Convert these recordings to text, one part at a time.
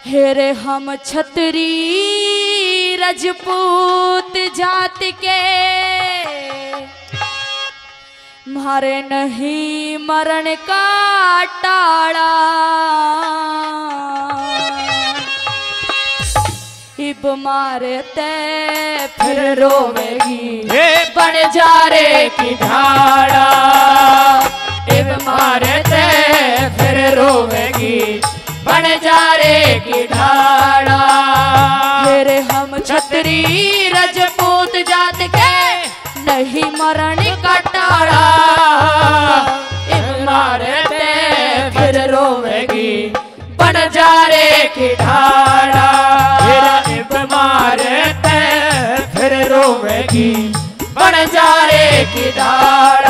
हेरे हम छतरी रजपूत जात के, मारे नहीं मरण का टाड़ा। इब मारे ते फिर रोवेगी बंजारे की ढाड़ा। इब मारे ते फिर रोवेगी बंजारे की ढाड़ा। मेरे हम छतरी रजपूत जात के, नहीं मरण का टाड़ा। इब मारे ते फिर रोवेगी बंजारे की ढाड़ा। इब मारे ते फिर रोवेगी बंजारे की ढाड़ा।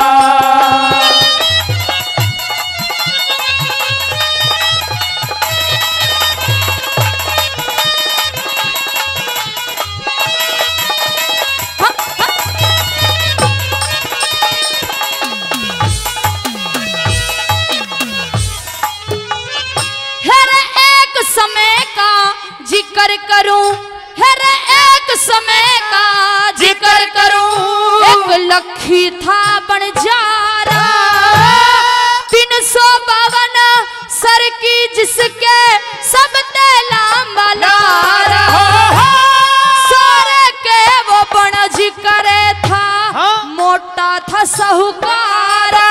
जिक्र करूं हेरे एक समय का जिक्र करूं। एक लखी था बंजारा, 352 सर की जिसके सब तेला लारा। सारे के वो बनज करे था, मोटा था साहूकारा।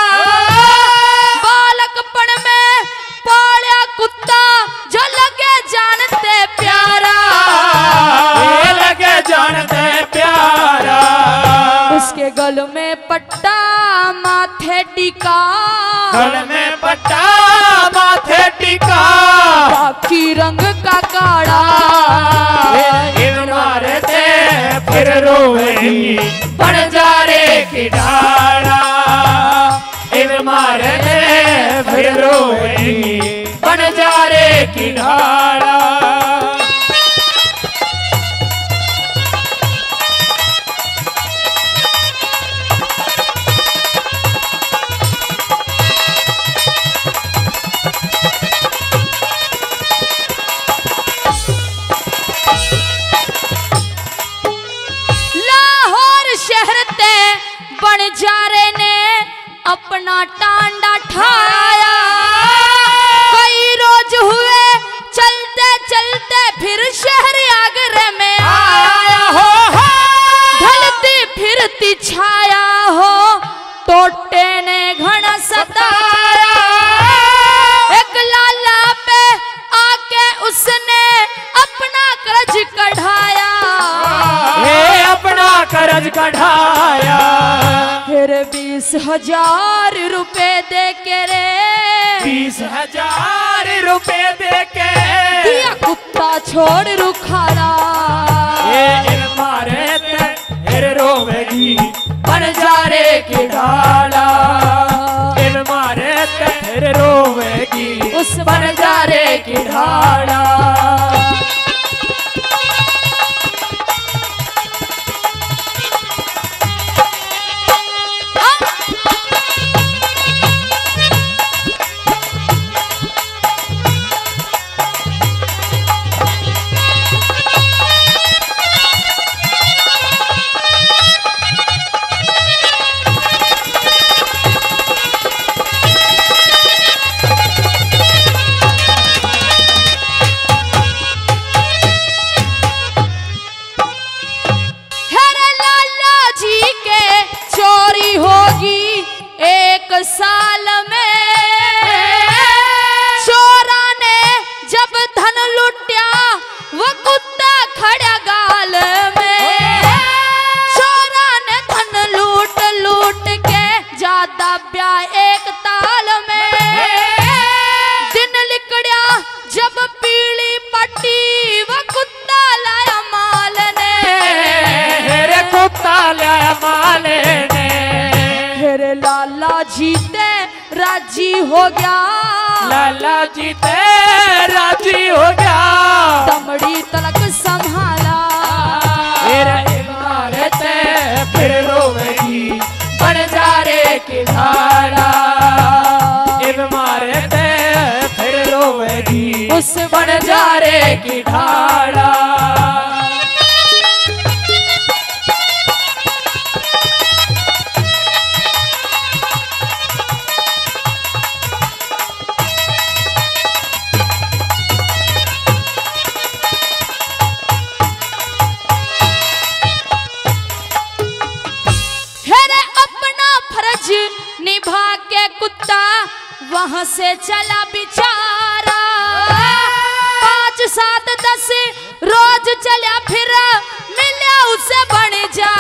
बालकपन में पाला कुत्ता जो लगे जानते प्यारा। ये लगे जानते प्यारा। उसके गल में पट्टा माथे टिका, गल में पट्टा माथे टिका। बाकी रंग का काड़ा। इब मारे ते फिर रोवेगी बंजारे की ढाड़ा। इब मारे ते फिर रोवेगी बंजारे की ढाड़ा। बंजारे ने अपना टांडा ठाया। कई रोज हुए चलते चलते फिर शहर आगरे में आया हो। ढलती फिरती छाया हो, टोटे ने घना सताया। एक लाला पे आके उसने अपना कर्ज कढ़ाया। ये अपना कर्ज कढ़ाया। फिर 20,000 रुपए दे के रे, 20,000 रुपए दे के दिया कुत्ता छोड़ रुखारा। ये इब मारे ते फिर रोवेगी बंजारे की ढाड़ा। इब मारे ते फिर रोवेगी उस बंजारे की ढाड़ा। साल में चोरा ने जब धन लुटिया, वो कुत्ता खड़ा गाल में। चोरा ने धन लूट लूट के ज्यादा ब्याह एक ताल में। दिन लिकड़िया जब पीली पट्टी, वो कुत्ता लाया माल ने। कुत्ता लाया माल ने। फिर लाला जीते राजी हो गया, लाला जीते राजी हो गया। दमड़ी तलक संभाला। इब मारे ते फिर रोवेगी बंजारे की ढाड़ा। इब मारे ते फिर रोवेगी उस बन जा रे की ढाड़ा। निभा के कुत्ता वहां से चला बेचारा। 5, 7, 10 रोज चला फिर मिला उसे बन जा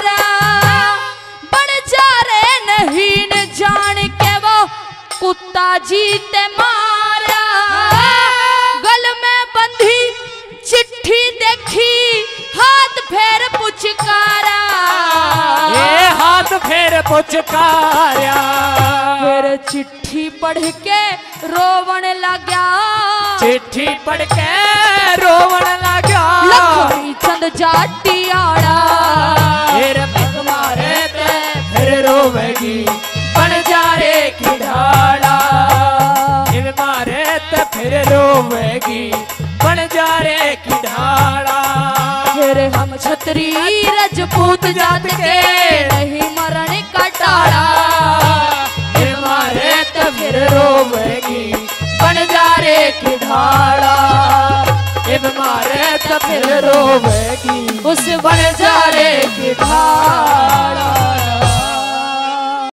रे नहीं न जान के वो कुत्ता जीते मारा। गल में बंधी चिट्ठी देखी हाथ फेर पुचकारा। ये हाथ फेर पुचकारा। फिर चिट्ठी पढ़ के रोवन लगा। चिट्ठी पढ़ के रोवन लगा। लखमी चंद जाटियाड़ा। फिर भिख मारे ते फिर रोवेगी बन जा रे की ढाड़ा। भिख मारे ते फिर रोवेगी बन जा रे की ढाड़ा। फिर हम छतरी रजपूत जात के नहीं मरण का टाड़ा। फिर मारे तो फिर रोवेगी बन जा रे की ढाड़ा। फिर मारे तो फिर रोवेगी उस बन जा रे की ढाड़ा।